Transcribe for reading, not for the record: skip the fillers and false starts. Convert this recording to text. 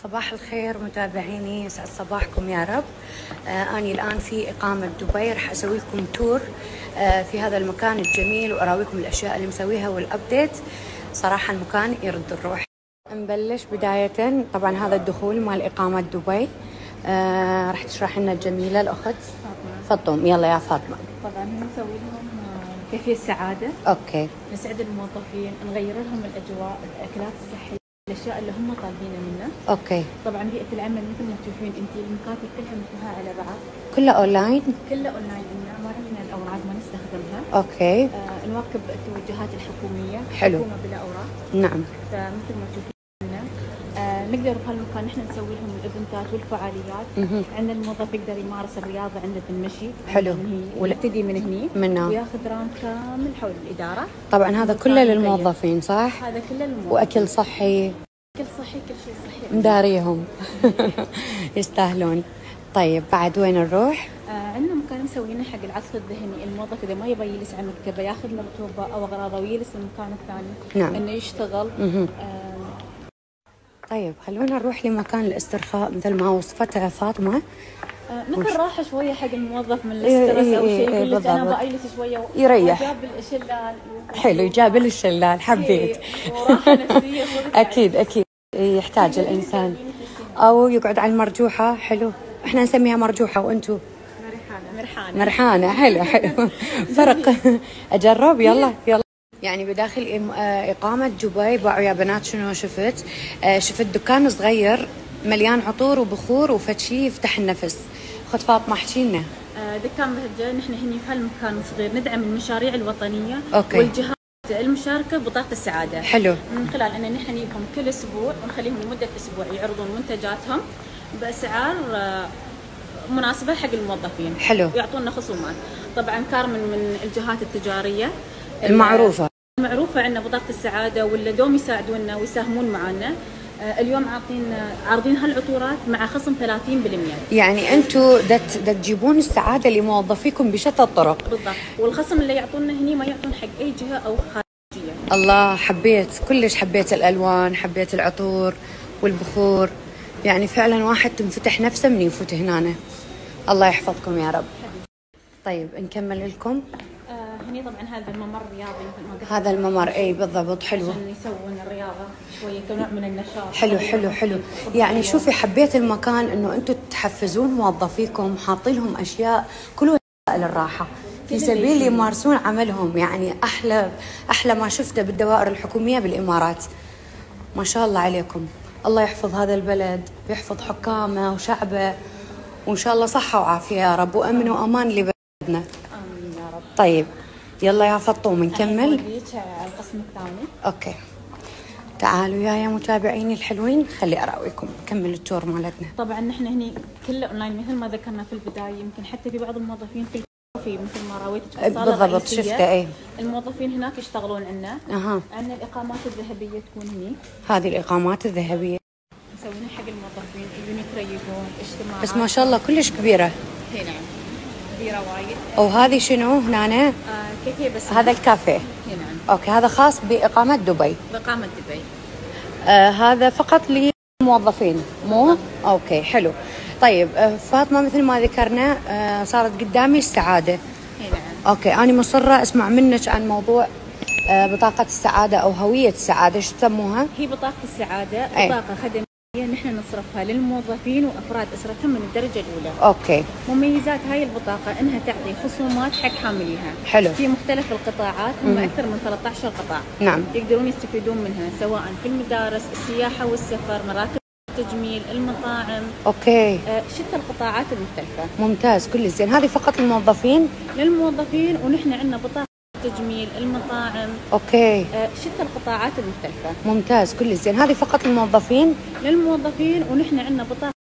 صباح الخير متابعيني، يسعد صباحكم يا رب. أنا الآن في إقامة دبي، راح أسوي لكم تور في هذا المكان الجميل وأراويكم الأشياء اللي مسويها والأبديت. صراحة المكان يرد الروح. نبلش بداية، طبعا هذا الدخول مال إقامة دبي. راح تشرح لنا الجميلة الأخت فاطمة. يلا يا فاطمة. طبعا نسوي لهم كيفية السعادة. أوكي. نسعد الموظفين، نغير لهم الأجواء، الأكلات الصحية، الأشياء اللي هم طالبينها منا. أوكي. طبعا بيئة العمل مثل ما تشوفين أنت، المكاتب كلها مثلها على بعض. كلها أونلاين؟ كلها أونلاين، ما عندنا الأوراق ما نستخدمها. أوكي. نواكب التوجهات الحكومية. حلو. حكومة بلا أوراق. نعم. فمثل ما تشوفين نقدر بهالمكان نحن نسوي لهم الايفنتات والفعاليات. عندنا الموظف يقدر يمارس الرياضه عنده في المشي. حلو. ونبتدي من هني منها وياخذ راوند كامل حول الاداره. طبعا هذا كله للموظفين صح؟ هذا كله للموظفين. واكل صحي. اكل صحي، كل شيء صحي. مداريهم. يستاهلون. طيب بعد وين نروح؟ عندنا مكان مسوينه حق العصف الذهني، الموظف اذا ما يبغى يجلس على مكتبه ياخذ لابتوبه او اغراضه ويجلس المكان الثاني. نعم. انه يشتغل. طيب خلونا نروح لمكان الاسترخاء مثل ما وصفتها فاطمة. مثل راحة شوية حق الموظف من الاسترس أو شيء، يقول لك أنا بأجلس شوية يريح. جاب الشلال. حلو، جاب الشلال، حبيت. وراحة نفسية صدق. أكيد أكيد يحتاج الإنسان. أو يقعد على المرجوحة. حلو، إحنا نسميها مرجوحة وأنتوا مرحانة. حلو حلو. فرق. أجرب. يلا يلا. يعني بداخل إقامة دبي باعوا يا بنات شنو شفت؟ شفت دكان صغير مليان عطور وبخور وفتشي يفتح النفس. أخت فاطمة احكي لنا. دكان بهجة. نحن هني في هالمكان الصغير ندعم المشاريع الوطنية. أوكي. والجهات المشاركة ببطاقة السعادة. حلو. من خلال أن نحن نجيبهم كل أسبوع ونخليهم لمدة أسبوع يعرضون منتجاتهم بأسعار مناسبة حق الموظفين. حلو. ويعطونا خصومات. طبعا كارمن من الجهات التجارية المعروفة عندنا بطاقة السعادة، ولا دوم يساعدونا ويساهمون معنا. اليوم عارضين هالعطورات مع خصم 30%. يعني انتم تجيبون السعادة لموظفيكم بشتى الطرق. بالضبط. والخصم اللي يعطونا هني ما يعطون حق أي جهة أو خارجية. الله، حبيت كلش، حبيت الألوان، حبيت العطور والبخور. يعني فعلا واحد تنفتح نفسه من يفوت هنا. الله يحفظكم يا رب. طيب نكمل لكم. هني طبعا هذا الممر الرياضي مثل ما قلت. هذا الممر اي بالضبط. حلو. عشان يسوون الرياضه شويه كنوع من النشاط. حلو حلو حلو. يعني شوفي حبيت المكان انه انتم تحفزون موظفيكم، حاطين لهم اشياء كلها للراحه في سبيل يمارسون عملهم. يعني احلى ما شفته بالدوائر الحكوميه بالامارات. ما شاء الله عليكم. الله يحفظ هذا البلد ويحفظ حكامه وشعبه، وان شاء الله صحه وعافيه يا رب، وامن وامان لبلدنا. امين يا رب. طيب يلا يا فطوم نكمل. على القسم الثاني. اوكي تعالوا يا متابعيني الحلوين، خلي اراويكم نكمل التور مالتنا. طبعا نحن هني كله اونلاين مثل ما ذكرنا في البدايه. يمكن حتى في بعض الموظفين في مثل ما راويتك في الصاله بالضبط شفته. اي الموظفين هناك يشتغلون عندنا. عندنا الاقامات الذهبيه تكون هني. هذه الاقامات الذهبيه مسوينها حق الموظفين يجون يتريقون اجتماعات. بس ما شاء الله كلش كبيره. اي نعم كبيره وايد. وهذه شنو هنا؟ كافيه. بس هذا الكافيه. اي نعم. اوكي هذا خاص باقامه دبي. باقامه دبي. هذا فقط للموظفين مو؟ اوكي حلو. طيب فاطمه مثل ما ذكرنا صارت قدامي السعاده. اي نعم. اوكي انا مصره اسمع منك عن موضوع بطاقه السعاده او هويه السعاده، شو تسموها؟ هي بطاقه السعاده بطاقه خدميه نحن نصرفها للموظفين وافراد اسرتهم من الدرجه الاولى. اوكي. مميزات هاي البطاقه انها تعطي خصومات حق حامليها. حلو. في مختلف القطاعات، هم اكثر من 13 قطاع. نعم. يقدرون يستفيدون منها سواء في المدارس، السياحه والسفر، مراكز التجميل، المطاعم. اوكي. شتى القطاعات المختلفه. ممتاز كل زين. هذه فقط للموظفين؟ للموظفين. ونحن عندنا بطاقه التجميل، المطاعم. اوكي. شتى القطاعات المختلفه. ممتاز كل زين. هذه فقط للموظفين؟ للموظفين. ونحن عندنا بطاقه